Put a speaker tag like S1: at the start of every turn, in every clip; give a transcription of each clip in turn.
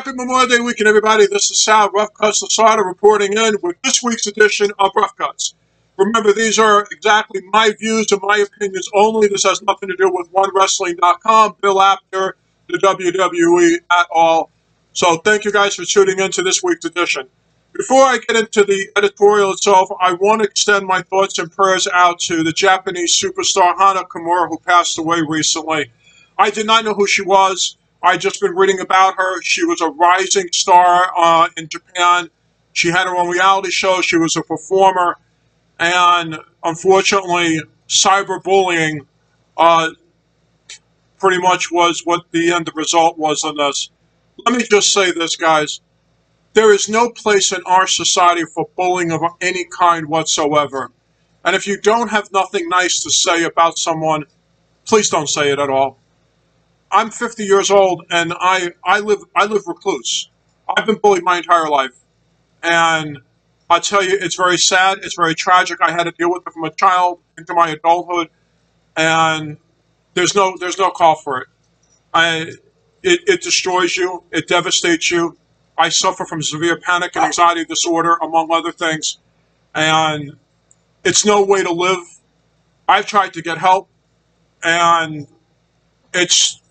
S1: Happy Memorial Day weekend, everybody. This is Sal Lasardo reporting in with this week's edition of Rough Cuts. Remember, these are exactly my views and my opinions only. This has nothing to do with OneWrestling.com, Bill Apter, the WWE at all. So thank you guys for tuning in to this week's edition. Before I get into the editorial itself, I want to extend my thoughts and prayers out to the Japanese superstar Hana Kimura, who passed away recently. I did not know who she was. I'd just been reading about her. She was a rising star in Japan. She had her own reality show. She was a performer. And unfortunately, cyberbullying pretty much was what the end result was on this. Let me just say this, guys. There is no place in our society for bullying of any kind whatsoever. And if you don't have nothing nice to say about someone, please don't say it at all. I'm 50 years old, and I live recluse. I've been bullied my entire life, and I tell you, it's very sad. It's very tragic. I had to deal with it from a child into my adulthood, and there's no call for it. It destroys you. It devastates you. I suffer from severe panic and anxiety disorder, among other things, and it's no way to live. I've tried to get help, and it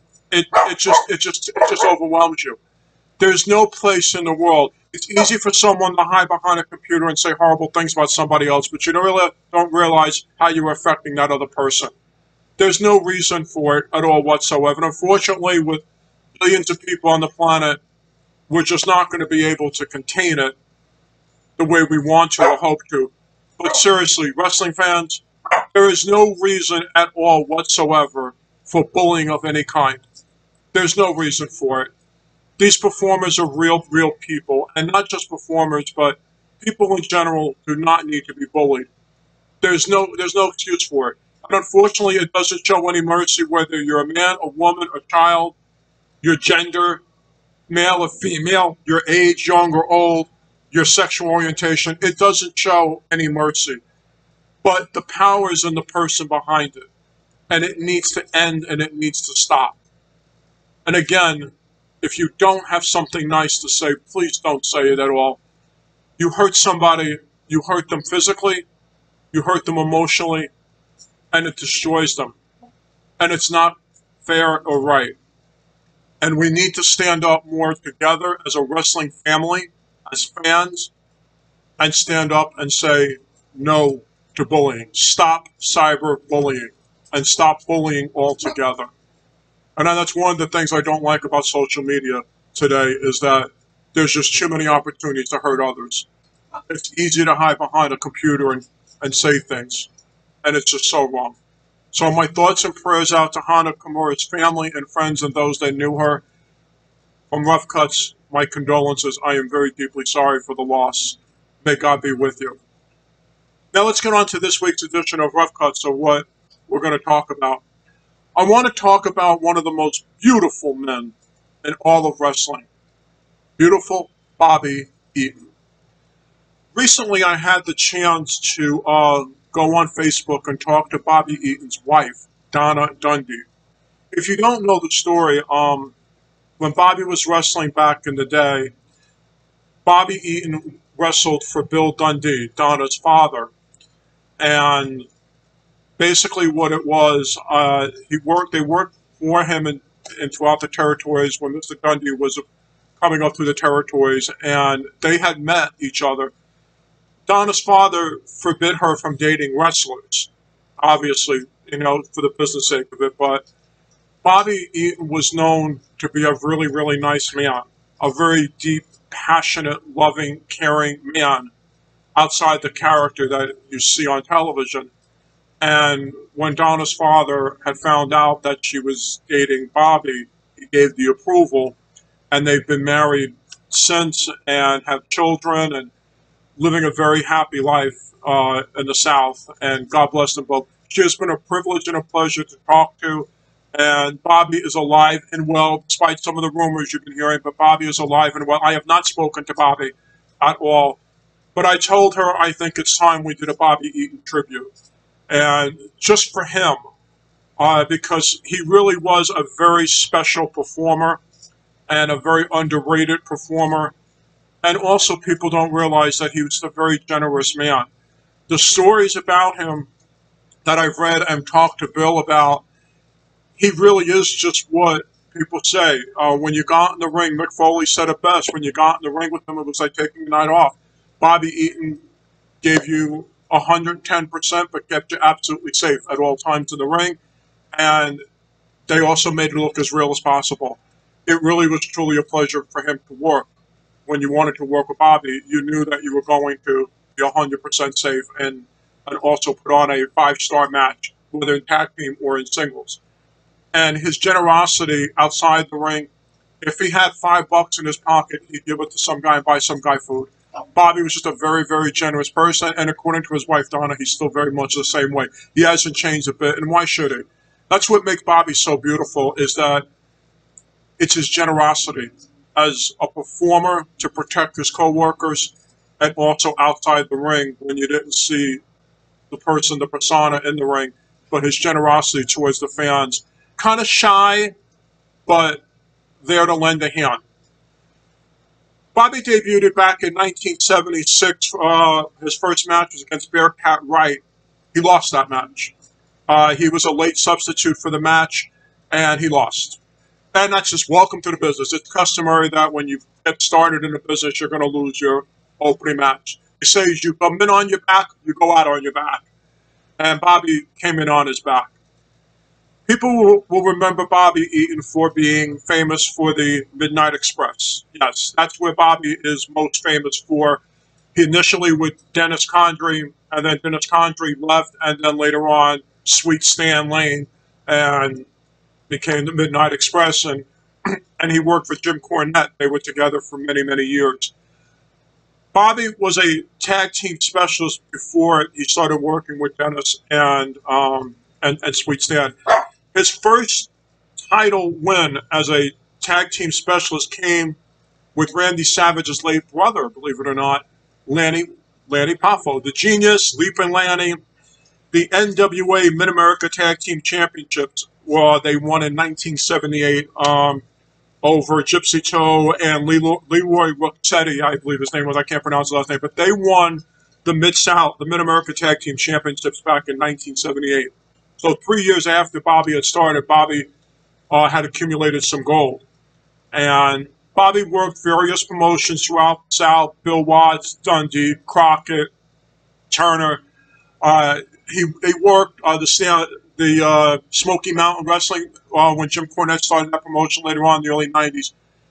S1: just overwhelms you. There's no place in the world. It's easy for someone to hide behind a computer and say horrible things about somebody else, but you don't realize how you're affecting that other person. There's no reason for it at all whatsoever. And unfortunately, with billions of people on the planet, we're just not going to be able to contain it the way we want to or hope to. But seriously, wrestling fans, there is no reason at all whatsoever for bullying of any kind. There's no reason for it. These performers are real people, and not just performers, but people in general do not need to be bullied. There's no excuse for it. And unfortunately, it doesn't show any mercy whether you're a man, a woman, a child, your gender, male or female, your age, young or old, your sexual orientation. It doesn't show any mercy. But the power is in the person behind it. And it needs to end, and it needs to stop. And again, if you don't have something nice to say, please don't say it at all. You hurt somebody, you hurt them physically, you hurt them emotionally, and it destroys them. And it's not fair or right. And we need to stand up more together as a wrestling family, as fans, and stand up and say no to bullying. Stop cyberbullying. And stop bullying altogether. And that's one of the things I don't like about social media today, is that there's just too many opportunities to hurt others. It's easy to hide behind a computer and say things, and it's just so wrong. So my thoughts and prayers out to Hana Kimura's family and friends and those that knew her. From Rough Cuts, my condolences. I am very deeply sorry for the loss. May God be with you. Now let's get on to this week's edition of Rough Cuts, of what we're going to talk about. I want to talk about one of the most beautiful men in all of wrestling. Beautiful Bobby Eaton. Recently, I had the chance to go on Facebook and talk to Bobby Eaton's wife, Donna Dundee. If you don't know the story, when Bobby was wrestling back in the day, Bobby Eaton wrestled for Bill Dundee, Donna's father, and basically what it was, they worked for him and throughout the territories when Mr. Dundee was coming up through the territories, and they had met each other. Donna's father forbid her from dating wrestlers, obviously, for the business sake of it, but Bobby Eaton was known to be a really nice man, a very deep, passionate, loving, caring man outside the character that you see on television. And when Donna's father had found out that she was dating Bobby, he gave the approval, and they've been married since and have children and living a very happy life in the South. And God bless them both. She has been a privilege and a pleasure to talk to, and Bobby is alive and well, despite some of the rumors you've been hearing, but Bobby is alive and well. I have not spoken to Bobby at all, but I told her I think it's time we did a Bobby Eaton tribute. And just for him, because he really was a very special performer. and a very underrated performer. And also, people don't realize that he was a very generous man. The stories about him that I've read and talked to Bill about, he really is just what people say. When you got in the ring, Mick Foley said it best. When you got in the ring with him, it was like taking the night off. Bobby Eaton gave you 110%, but kept you absolutely safe at all times in the ring. And they also made it look as real as possible. It really was truly a pleasure for him to work. When you wanted to work with Bobby, you knew that you were going to be 100% safe and also put on a 5-star match, whether in tag team or in singles. And his generosity outside the ring, if he had $5 in his pocket, he'd give it to some guy and buy some guy food. Bobby was just a very, very generous person, and according to his wife, Donna, he's still very much the same way. He hasn't changed a bit, and why should he? That's what makes Bobby so beautiful, is that it's his generosity as a performer to protect his co-workers, and also outside the ring when you didn't see the person, the persona in the ring, but his generosity towards the fans. Kind of shy, but there to lend a hand. Bobby debuted back in 1976. His first match was against Bearcat Wright. He lost that match. He was a late substitute for the match, and he lost. And that's just welcome to the business. It's customary that when you get started in the business, you're going to lose your opening match. They say you come in on your back, you go out on your back. And Bobby came in on his back. People will remember Bobby Eaton for being famous for the Midnight Express. Yes, that's where Bobby is most famous for. He initially with Dennis Condrey, and then Dennis Condrey left, and then later on, Sweet Stan Lane, and became the Midnight Express, and he worked for Jim Cornette. They were together for many, many years. Bobby was a tag team specialist before he started working with Dennis and Sweet Stan. His first title win as a tag team specialist came with Randy Savage's late brother, believe it or not, Lanny Poffo, the Genius, Leapin' Lanny. The NWA Mid-America Tag Team Championships, they won in 1978 over Gypsy Toe and Leroy Rossetti, I believe his name was. I can't pronounce the last name, but they won the Mid-South, the Mid-America Tag Team Championships back in 1978. So 3 years after Bobby had started, Bobby had accumulated some gold. And Bobby worked various promotions throughout the South: Bill Watts, Dundee, Crockett, Turner. He worked the Smoky Mountain Wrestling when Jim Cornette started that promotion later on in the early 90s.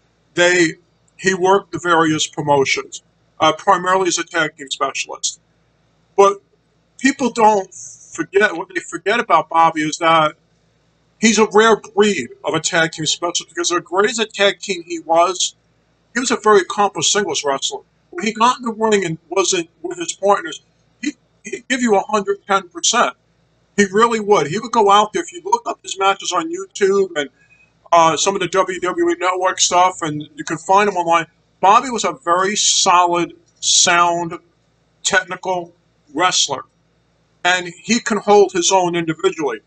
S1: He worked the various promotions, primarily as a tag team specialist. But people don't forget, what they forget about Bobby is that he's a rare breed of a tag team specialist, because as great as a tag team he was a very accomplished singles wrestler. When he got in the ring and wasn't with his partners, he'd give you 110%. He really would. He would go out there. If you look up his matches on YouTube and some of the WWE Network stuff, and you can find him online, Bobby was a very solid, sound, technical wrestler. And he can hold his own individually.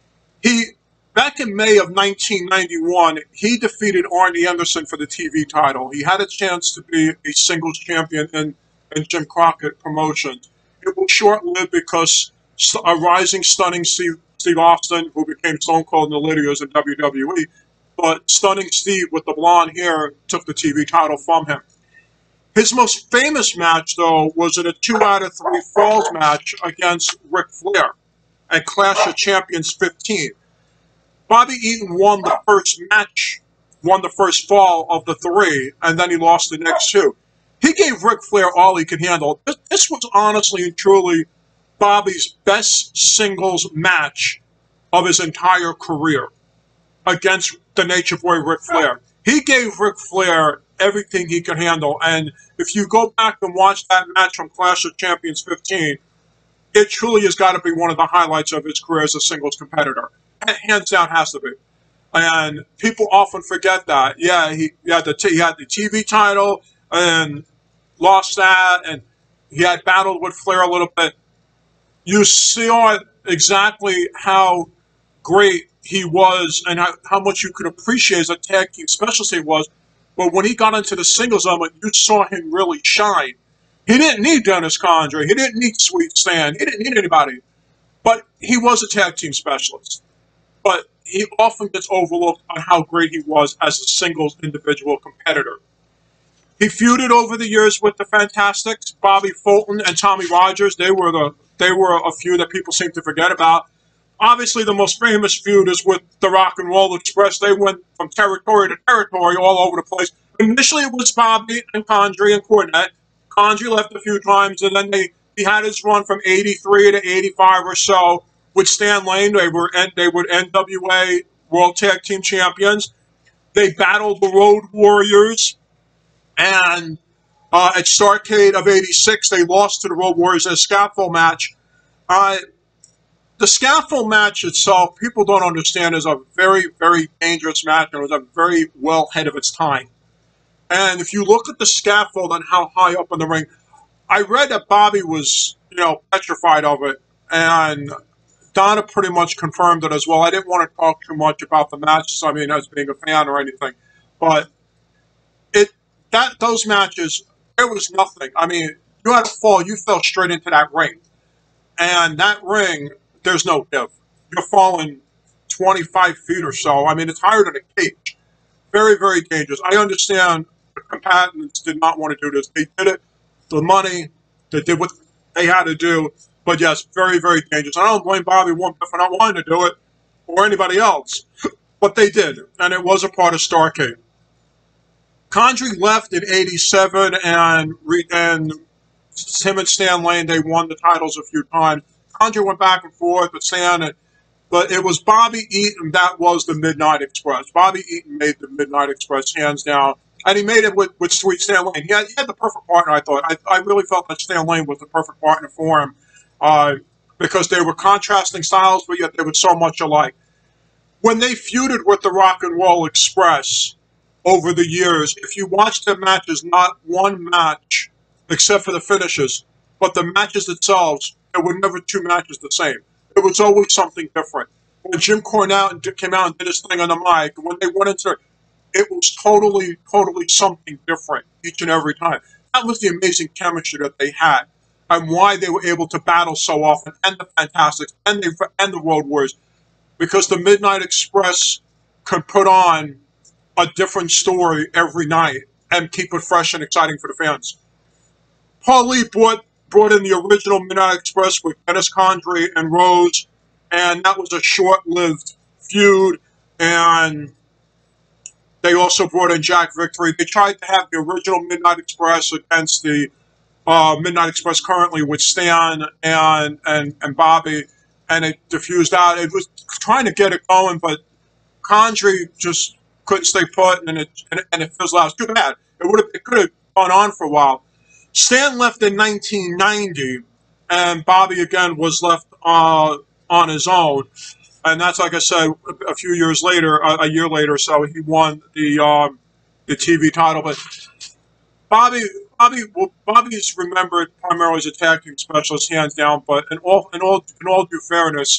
S1: Back in May of 1991, he defeated Arnie Anderson for the TV title. He had a chance to be a singles champion in Jim Crockett Promotions. It was short-lived because a rising, stunning Steve Austin, who became Stone Cold and the Lydias in WWE, but Stunning Steve with the blonde hair took the TV title from him. His most famous match, though, was in a 2 out of 3 falls match against Ric Flair at Clash of Champions 15. Bobby Eaton won the first match, won the first fall of the 3, and then he lost the next 2. He gave Ric Flair all he could handle. This was honestly and truly Bobby's best singles match of his entire career against the Nature Boy Ric Flair. He gave Ric Flair everything he could handle, and if you go back and watch that match from Clash of Champions 15, it truly has got to be one of the highlights of his career as a singles competitor. Hands down, has to be. And people often forget that. Yeah, he had the TV title and lost that, and he had battled with Flair a little bit. You saw exactly how great he was and how much you could appreciate as a tag team specialist he was But when he got into the singles element, you saw him really shine. He didn't need Dennis Condrey. He didn't need Sweet Stan. He didn't need anybody. But he was a tag team specialist. But he often gets overlooked on how great he was as a singles individual competitor. He feuded over the years with the Fantastics, Bobby Fulton and Tommy Rogers. They were a feud that people seem to forget about. Obviously, the most famous feud is with the Rock and Roll Express. They went from territory to territory all over the place. Initially, it was Bobby and Condrey and Cornette. Condrey left a few times, and then he had his run from '83 to '85 or so with Stan Lane. They were NWA World Tag Team Champions. They battled the Road Warriors, and at Starrcade of '86, they lost to the Road Warriors in a scaffold match. The scaffold match itself, people don't understand, is a very, very dangerous match, and it was a very well ahead of its time. And if you look at the scaffold and how high up in the ring, I read that Bobby was, petrified of it, and Donna pretty much confirmed it as well. I didn't want to talk too much about the matches, as being a fan or anything, but those matches, there was nothing. You had to fall, you fell straight into that ring. And that ring, there's no give. You're falling 25 feet or so. It's higher than a cage. Very, very dangerous. I understand the combatants did not want to do this. They did it. The money, they did what they had to do. But yes, very, very dangerous. I don't blame Bobby one bit for not wanting to do it, or anybody else. But they did, and it was a part of Starrcade. Condrey left in '87, and him and Stan Lane, they won the titles a few times. Condrey went back and forth with Stan, but it was Bobby Eaton that was the Midnight Express. Bobby Eaton made the Midnight Express hands down, and he made it with Sweet Stan Lane. He had the perfect partner, I thought. I really felt that Stan Lane was the perfect partner for him because they were contrasting styles, but yet they were so much alike. When they feuded with the Rock and Roll Express over the years, if you watch their matches, not one match, except for the finishes, but the matches themselves, there were never two matches the same. It was always something different. When Jim Cornette came out and did his thing on the mic, when they went into it was totally, totally something different each and every time. That was the amazing chemistry that they had and why they were able to battle so often, and the Fantastics and the Road Warriors, because the Midnight Express could put on a different story every night and keep it fresh and exciting for the fans. Paul Lee brought in the original Midnight Express with Dennis Condrey and Rose, and that was a short-lived feud, and they also brought in Jack Victory. They tried to have the original Midnight Express against the Midnight Express currently with Stan and Bobby, and it diffused out. It was trying to get it going, but Condrey just couldn't stay put, and it fizzled out. It's too bad. It could have gone on for a while. Stan left in 1990, and Bobby again was left on his own. And that's, like I said, a few years later, a year later or so, he won the TV title. But Bobby's remembered primarily as a tag team specialist, hands down. But in all due fairness,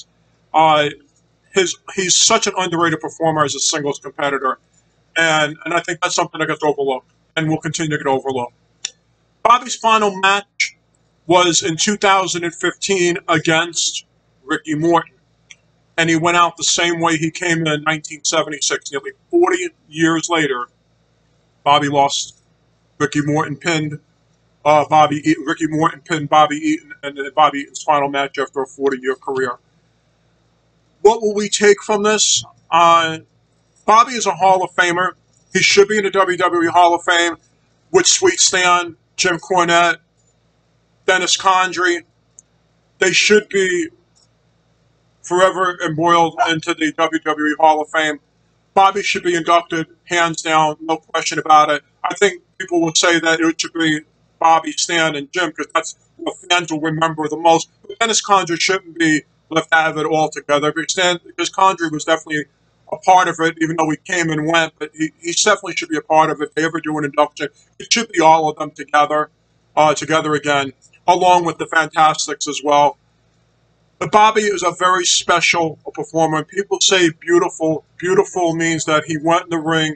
S1: he's such an underrated performer as a singles competitor, and I think that's something that gets overlooked and will continue to get overlooked. Bobby's final match was in 2015 against Ricky Morton, and he went out the same way he came in 1976. Nearly 40 years later, Bobby lost. Ricky Morton pinned Ricky Morton pinned Bobby Eaton, and then Bobby Eaton's final match after a 40-year career. What will we take from this? Bobby is a Hall of Famer. He should be in the WWE Hall of Fame with Sweet Stan, Jim Cornette, Dennis Condrey. They should be forever embroiled into the WWE Hall of Fame. Bobby should be inducted, hands down, no question about it. I think people will say that it should be Bobby, Stan, and Jim, because that's what fans will remember the most. But Dennis Condrey shouldn't be left out of it altogether, because Condrey was definitely a part of it, even though he came and went, but he definitely should be a part of it. If they ever do an induction, it should be all of them together again, along with the Fantastics as well. But Bobby is a very special performer. People say beautiful. Beautiful means that he went in the ring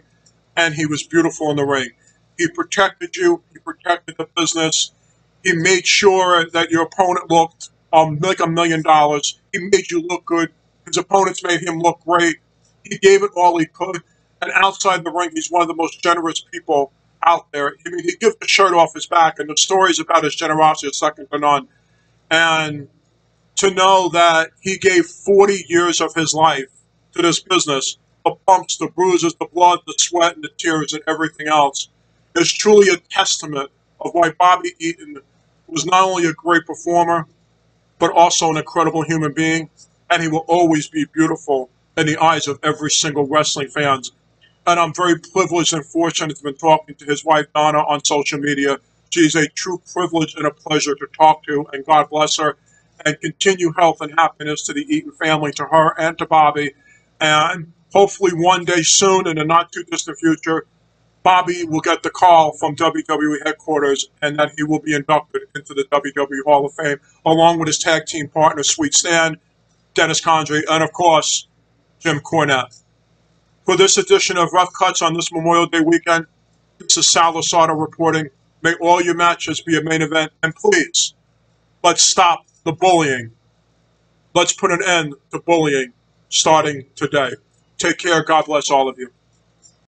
S1: and he was beautiful in the ring. He protected you. He protected the business. He made sure that your opponent looked like $1 million. He made you look good. His opponents made him look great. He gave it all he could. And outside the ring, he's one of the most generous people out there. I mean, he'd give the shirt off his back, and the stories about his generosity are second to none. And to know that he gave 40 years of his life to this business, the bumps, the bruises, the blood, the sweat, and the tears, and everything else, is truly a testament of why Bobby Eaton was not only a great performer, but also an incredible human being, and he will always be beautiful in the eyes of every single wrestling fan. And I'm very privileged and fortunate to have been talking to his wife, Donna, on social media. She's a true privilege and a pleasure to talk to, and God bless her, and continue health and happiness to the Eaton family, to her and to Bobby. And hopefully one day soon, in the not-too-distant future, Bobby will get the call from WWE headquarters and that he will be inducted into the WWE Hall of Fame, along with his tag team partner, Sweet Stan, Dennis Condrey, and of course, Jim Cornette. For this edition of Rough Cuts on this Memorial Day weekend, this is Sal Lasardo reporting. May all your matches be a main event, and please, let's stop the bullying. Let's put an end to bullying starting today. Take care. God bless all of you.